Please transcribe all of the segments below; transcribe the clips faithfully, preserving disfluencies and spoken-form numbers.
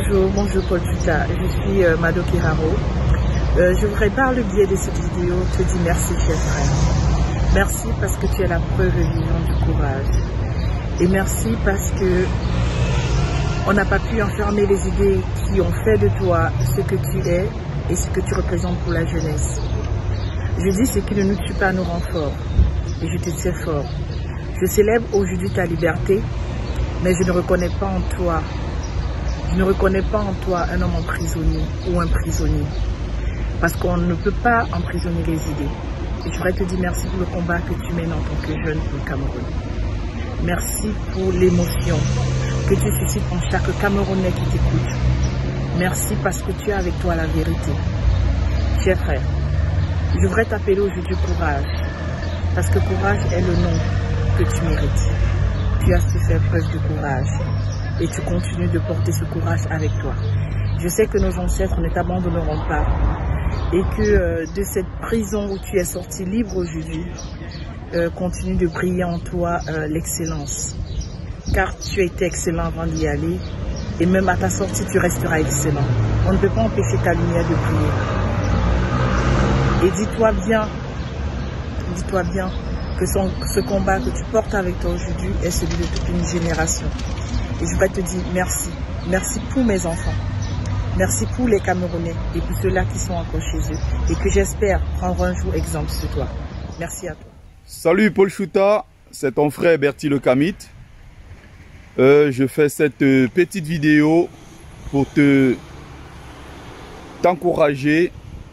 Bonjour, bonjour Paul Chouta, je suis euh, Mado Kiraro. Euh, je voudrais par le biais de cette vidéo te dire merci cher frère. Merci parce que tu es la preuve vivante du courage. Et merci parce que on n'a pas pu enfermer les idées qui ont fait de toi ce que tu es et ce que tu représentes pour la jeunesse. Je dis ce qui ne nous tue pas nous rend forts. Et je te sais fort. Je célèbre aujourd'hui ta liberté, mais je ne reconnais pas en toi, je ne reconnais pas en toi un homme emprisonné ou un prisonnier. Parce qu'on ne peut pas emprisonner les idées. Et je voudrais te dire merci pour le combat que tu mènes en tant que jeune pour le Cameroun. Merci pour l'émotion que tu suscites en chaque Camerounais qui t'écoute. Merci parce que tu as avec toi la vérité. Cher frère, je voudrais t'appeler aujourd'hui courage. Parce que courage est le nom que tu mérites. Tu as su faire preuve de courage. Et tu continues de porter ce courage avec toi. Je sais que nos ancêtres ne t'abandonneront pas. Et que euh, de cette prison où tu es sorti libre aujourd'hui, euh, continue de briller en toi euh, l'excellence. Car tu as été excellent avant d'y aller. Et même à ta sortie, tu resteras excellent. On ne peut pas empêcher ta lumière de briller. Et dis-toi bien, dis-toi bien que son, ce combat que tu portes avec toi aujourd'hui est celui de toute une génération. Et je voudrais te dire merci. Merci pour mes enfants. Merci pour les Camerounais et pour ceux-là qui sont encore chez eux. Et que j'espère prendre un jour exemple sur toi. Merci à toi. Salut Paul Chouta, c'est ton frère Bertie le Kamit. Euh, je fais cette euh, petite vidéo pour te t'encourager.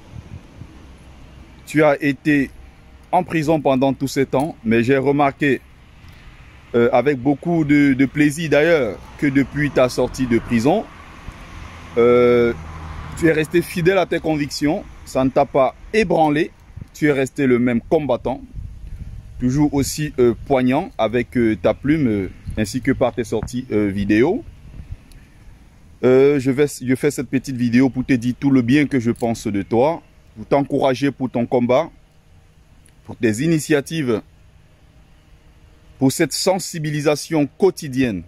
Tu as été en prison pendant tous ces temps, mais j'ai remarqué euh, avec beaucoup de, de plaisir d'ailleurs que depuis ta sortie de prison, euh, tu es resté fidèle à tes convictions, ça ne t'a pas ébranlé, tu es resté le même combattant, toujours aussi euh, poignant avec euh, ta plume euh, ainsi que par tes sorties euh, vidéo. Euh, je, vais, je fais cette petite vidéo pour te dire tout le bien que je pense de toi, pour t'encourager pour ton combat, pour tes initiatives, pour cette sensibilisation quotidienne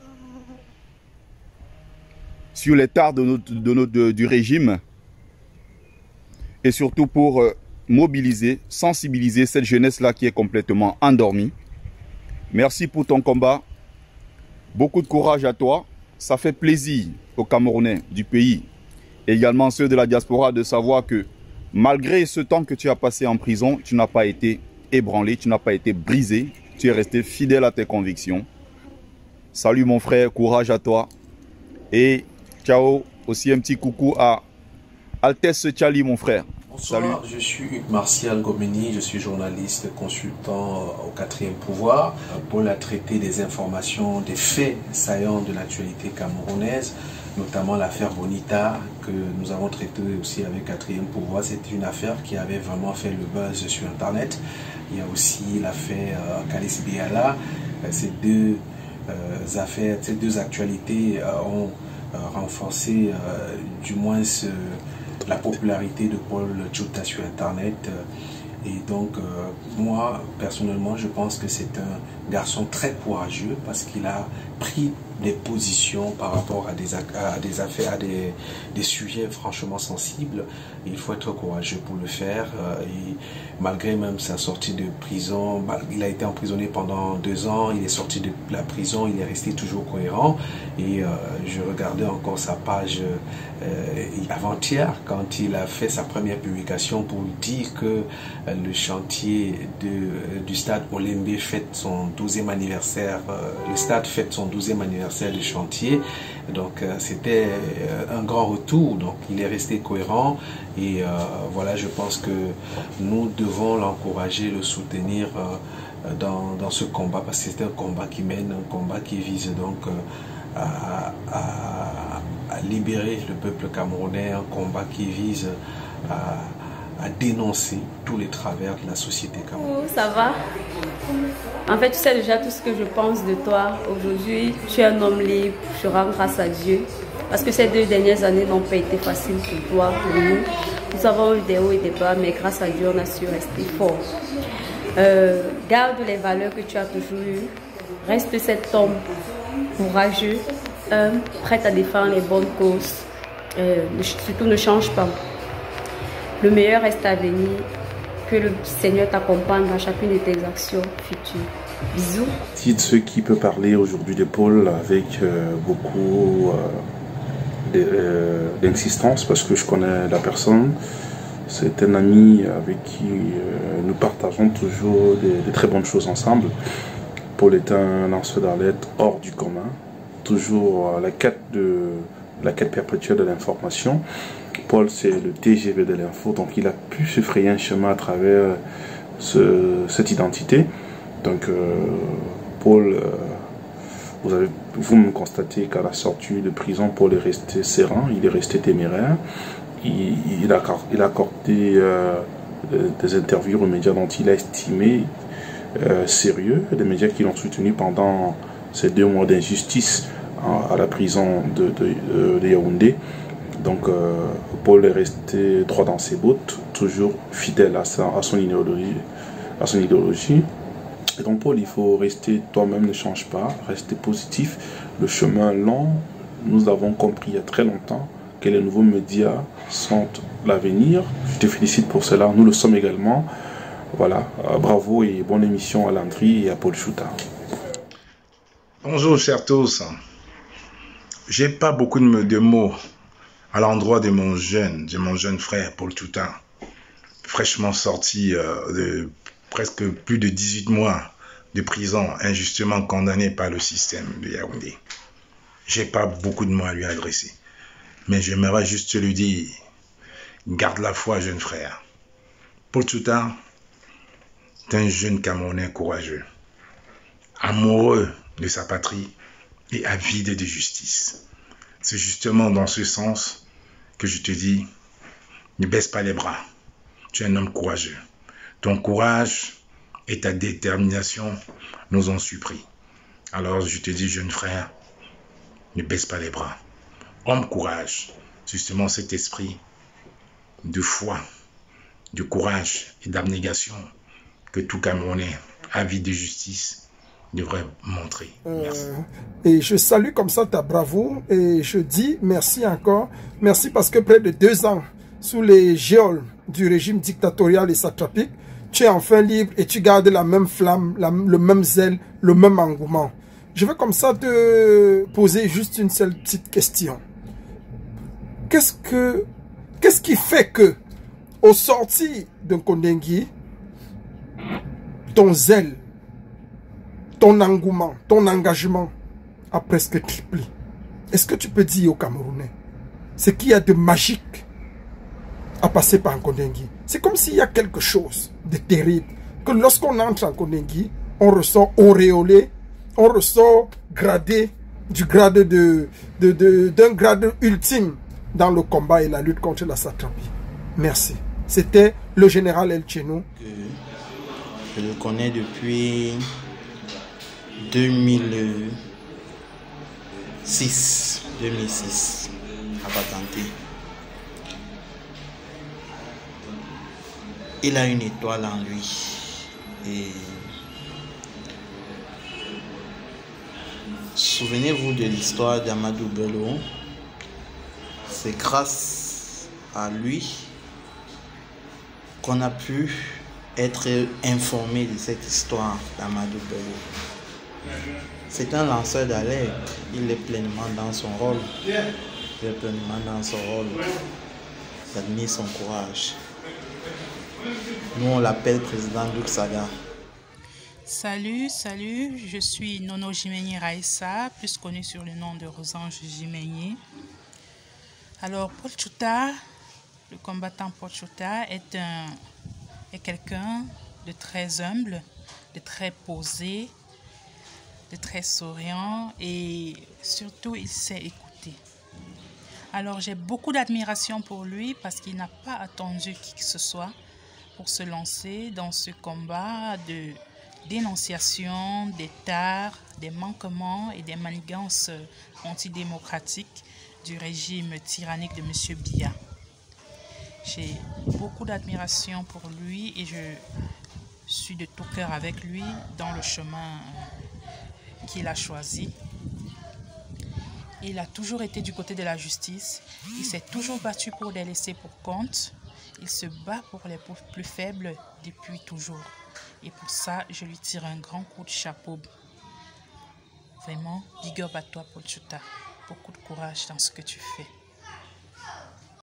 sur les tares de notre, de notre, de, du régime et surtout pour euh, mobiliser, sensibiliser cette jeunesse-là qui est complètement endormie. Merci pour ton combat. Beaucoup de courage à toi. Ça fait plaisir aux Camerounais du pays et également ceux de la diaspora de savoir que malgré ce temps que tu as passé en prison, tu n'as pas été ébranlé, tu n'as pas été brisé. Tu es resté fidèle à tes convictions. Salut mon frère, courage à toi. Et ciao, aussi un petit coucou à Altesse Tchali mon frère. Bonsoir, salut. Je suis Hugues Martial Gomeni, je suis journaliste consultant au quatrième pouvoir. Paul a traité des informations, des faits saillants de l'actualité camerounaise, notamment l'affaire Bonita que nous avons traité aussi avec quatrième pouvoir. C'était une affaire qui avait vraiment fait le buzz sur Internet. Il y a aussi l'affaire euh, Kalis Biala. Ces deux euh, affaires, ces deux actualités euh, ont euh, renforcé euh, du moins ce, la popularité de Paul Chouta sur Internet. Et donc, euh, moi, personnellement, je pense que c'est un garçon très courageux parce qu'il a pris des positions par rapport à des, à des affaires, à des, des sujets franchement sensibles. Il faut être courageux pour le faire. Et malgré même sa sortie de prison, il a été emprisonné pendant deux ans, il est sorti de la prison, il est resté toujours cohérent. Et euh, je regardais encore sa page euh, avant-hier quand il a fait sa première publication pour dire que euh, le chantier de, euh, du stade Olembe fête son douzième anniversaire, euh, le stade fête son douzième anniversaire de chantier, donc euh, c'était euh, un grand retour. Donc il est resté cohérent et euh, voilà, je pense que nous devons l'encourager, le soutenir euh, dans, dans ce combat parce que c'est un combat qui mène, un combat qui vise donc euh, à, à, à libérer le peuple camerounais, un combat qui vise à à dénoncer tous les travers de la société camerounaise. Oh, ça va? En fait, tu sais déjà tout ce que je pense de toi. Aujourd'hui, tu es un homme libre. Je rends grâce à Dieu. Parce que ces deux dernières années n'ont pas été faciles pour toi, pour nous. Nous avons eu des hauts et des bas, mais grâce à Dieu, on a su rester fort. Euh, garde les valeurs que tu as toujours eues. Reste cet homme courageux humble, prête à défendre les bonnes causes. Euh, surtout ne change pas. Le meilleur reste à venir. Que le Seigneur t'accompagne dans chacune de tes actions futures. Bisous. Titre ceux qui peut parler aujourd'hui de Paul avec euh, beaucoup euh, d'insistance parce que je connais la personne. C'est un ami avec qui euh, nous partageons toujours des, des très bonnes choses ensemble. Paul est un lanceur d'alerte hors du commun, toujours à la quête de la quête perpétuelle de l'information. Paul, c'est le T G V de l'info, donc il a pu se frayer un chemin à travers ce, cette identité. Donc, euh, Paul, euh, vous avez vous-même constaté qu'à la sortie de prison, Paul est resté serein, il est resté téméraire. Il, il, a, il a accordé euh, des interviews aux médias dont il a estimé euh, sérieux, des médias qui l'ont soutenu pendant ces deux mois d'injustice à, à la prison de, de, de Yaoundé. Donc euh, Paul est resté droit dans ses bottes, toujours fidèle à, sa, à, son, idéologie, à son idéologie. Et donc Paul, il faut rester toi-même, ne change pas, rester positif. Le chemin long, nous avons compris il y a très longtemps que les nouveaux médias sont l'avenir. Je te félicite pour cela, nous le sommes également. Voilà, euh, bravo et bonne émission à Landry et à Paul Chouta. Bonjour chers tous, j'ai pas beaucoup de, de mots à l'endroit de mon jeune, de mon jeune frère Paul Chouta, fraîchement sorti euh, de presque plus de dix-huit mois de prison, injustement condamné par le système de Yaoundé. J'ai pas beaucoup de mots à lui adresser. Mais j'aimerais juste lui dire, garde la foi, jeune frère. Paul Chouta est un jeune Camerounais courageux, amoureux de sa patrie et avide de justice. C'est justement dans ce sens que je te dis, ne baisse pas les bras. Tu es un homme courageux. Ton courage et ta détermination nous ont surpris. Alors je te dis, jeune frère, ne baisse pas les bras. Homme courage, justement cet esprit de foi, de courage et d'abnégation que tout Camerounais avide de justice devrait montrer. Merci. Euh, et je salue comme ça ta bravoure et je dis merci encore. Merci parce que près de deux ans sous les geôles du régime dictatorial et satrapique, tu es enfin libre et tu gardes la même flamme, la, le même zèle, le même engouement. Je vais comme ça te poser juste une seule petite question. Qu'est-ce que, qu'est-ce qui fait que, au sorti de Kondengui, ton zèle, ton engouement, ton engagement a presque triplé? Est-ce que tu peux dire aux Camerounais ce qu'il y a de magique à passer par Kondengui? C'est comme s'il y a quelque chose de terrible, que lorsqu'on entre en Kondengui, on ressort auréolé, on ressort gradé du grade de, de, de, d'un grade ultime dans le combat et la lutte contre la satrapie. Merci. C'était le général El Tchénou. Je le connais depuis deux mille six, deux mille six à Batanté. Il a une étoile en lui et souvenez-vous de l'histoire d'Amadou Bello. C'est grâce à lui qu'on a pu être informé de cette histoire d'Amadou Bello. C'est un lanceur d'alerte, il est pleinement dans son rôle. Il est pleinement dans son rôle. J'admire son courage. Nous on l'appelle président Duxaga. Salut, salut, je suis Nono Jimenyi Raissa, plus connu sur le nom de Rosange Jimenyi. Alors, Paul Chouta, le combattant Paul Chouta, est, un, est quelqu'un de très humble, de très posé, de très souriant et surtout, il sait écouter. Alors, j'ai beaucoup d'admiration pour lui parce qu'il n'a pas attendu qui que ce soit pour se lancer dans ce combat de dénonciation des tares, des manquements et des manigances antidémocratiques du régime tyrannique de M. Biya. J'ai beaucoup d'admiration pour lui et je suis de tout cœur avec lui dans le chemin qu'il a choisi. Il a toujours été du côté de la justice. Il s'est toujours battu pour les laisser pour compte. Il se bat pour les plus faibles depuis toujours. Et pour ça, je lui tire un grand coup de chapeau. Vraiment, big up à toi, Paul Tchouta. Beaucoup de courage dans ce que tu fais.